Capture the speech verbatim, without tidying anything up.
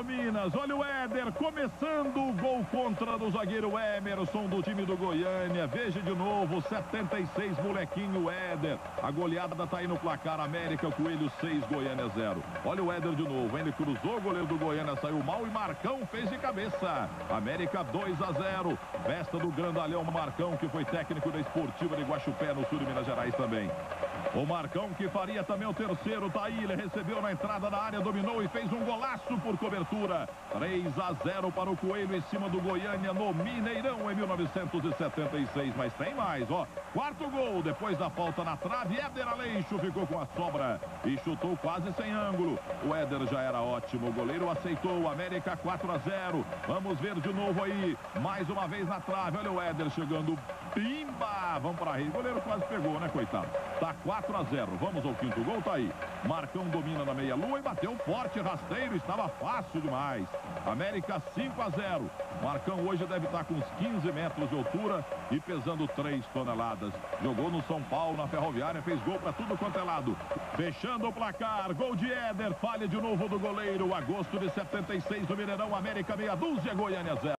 Alô, Minas, olha o Éder começando o gol contra do zagueiro Emerson do time do Goiânia. Veja de novo, setenta e seis, molequinho Éder. A goleada tá aí no placar, América Coelho seis, Goiânia zero. Olha o Éder de novo, ele cruzou, o goleiro do Goiânia saiu mal e Marcão fez de cabeça. América dois a zero. Festa do grandalhão Marcão, que foi técnico da Esportiva de Guaxupé, no sul de Minas Gerais também. O Marcão, que faria também o terceiro, tá aí, ele recebeu na entrada da área, dominou e fez um golaço por cobertura. três a zero para o Coelho em cima do Goiânia no Mineirão em mil novecentos e setenta e seis. Mas tem mais, ó. Quarto gol, depois da falta na trave, Éder Aleixo ficou com a sobra e chutou quase sem ângulo. O Éder já era ótimo, o goleiro aceitou. América quatro a zero. Vamos ver de novo aí, mais uma vez na trave. Olha o Éder chegando, pimba! Vamos para aí, o goleiro quase pegou, né, coitado? Tá quatro a zero. Vamos ao quinto gol, tá aí. Marcão domina na meia-lua e bateu forte, rasteiro, estava fácil demais. América cinco a zero. Marcão hoje deve estar com uns quinze metros de altura e pesando três toneladas. Jogou no São Paulo, na Ferroviária, fez gol para tudo quanto é lado. Fechando o placar, gol de Éder, falha de novo do goleiro. Agosto de setenta e seis, do Mineirão, América meia dúzia, Goiânia zero.